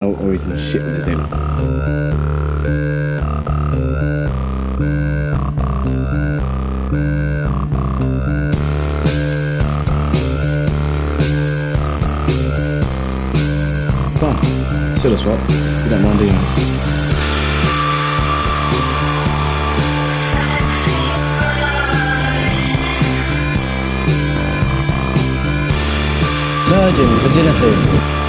or he's in shit with his name. Fine. Solo swap. You don't mind, do you? Virgin, virginity.